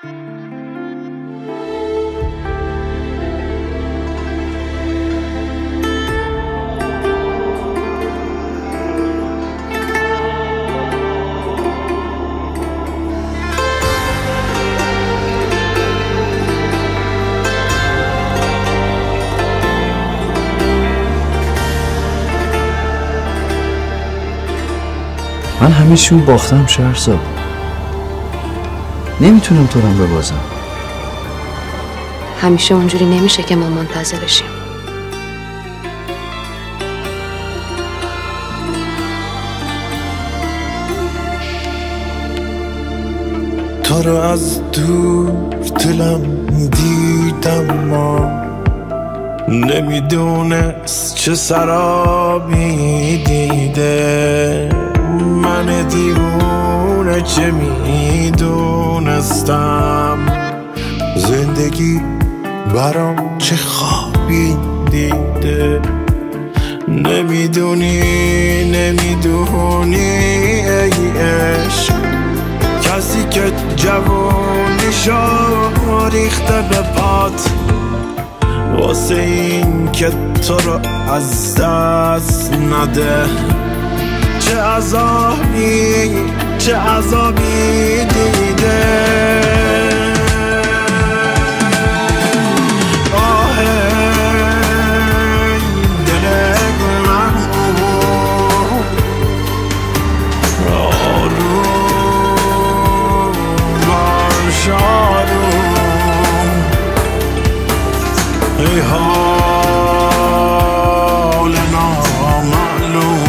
من همه چیو باختم شهرزاد، نمیتونم تو رو ببازم. همیشه اونجوری نمیشه که ما منتظرشیم. تو رو از دور دلم دیدم، ما نمیدونست چه سرابی دیده. من دیوونه چه میدونستم، زندگی برام چه خوابی دیده. نمیدونی ای عشق، کسی که جوونیشو ریخته به پات، واسه این که تو رو از دست نده. چه عذابی دیده. آه دل من آروم باش، آروم. ای حال نامعلوم،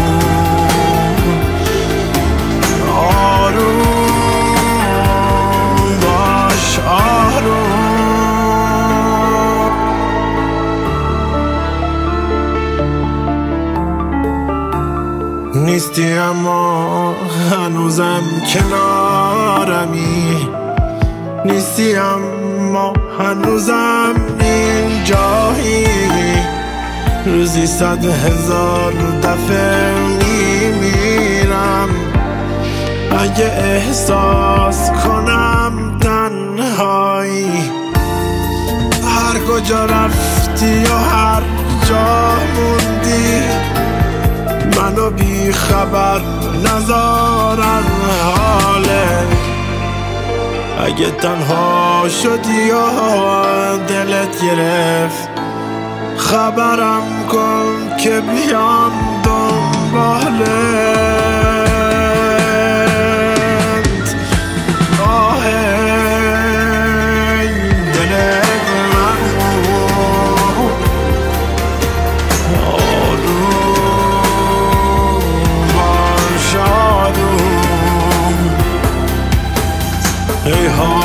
نیستی اما هنوزم کنارمی، نیستی اما هنوزم اینجایی. روزی 100,000 دفعه میمیرم اگه احساس کنم تنهایی. هر کجا رفتی و هر جا موندی، منو بی خبر نذارن حاله. اگه تنها شدی و دلت گرفت، خبرم کن که بیام دنبالت. آه دل من آروم، ای